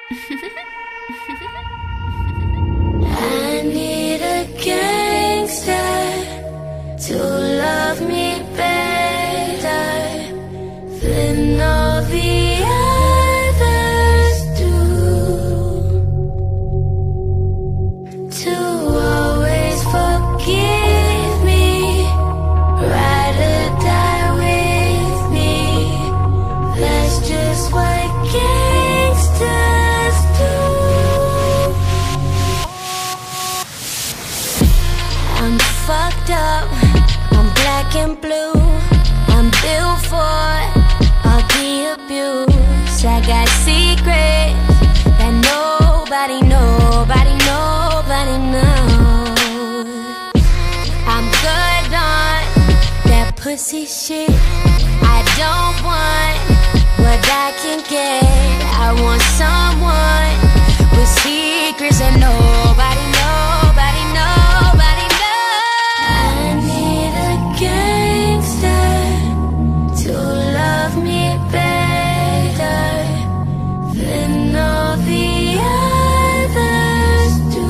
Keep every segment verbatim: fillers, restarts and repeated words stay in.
I need a gangster to love me better than all the others do, to always forgive me, ride or die with me. That's just what gangsters do. I'm fucked up, I'm black and blue, I'm built for all the abuse. I got secrets that nobody, nobody, nobody knows. I'm good on that pussy shit. I don't want what I can get. I want someone with secrets that nobody, nobody, nobody knows. I need a gangster to love me better than all the others do,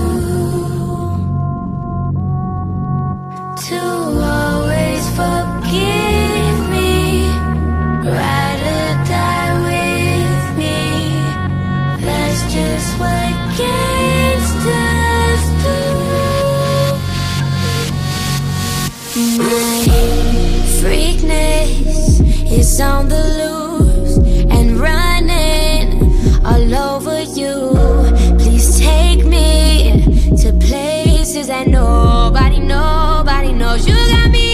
to always forgive me, ride or die with me. That's just what gangsters do. My freakness is on the loose and running all over you. Please take me to places that nobody, nobody knows. You got me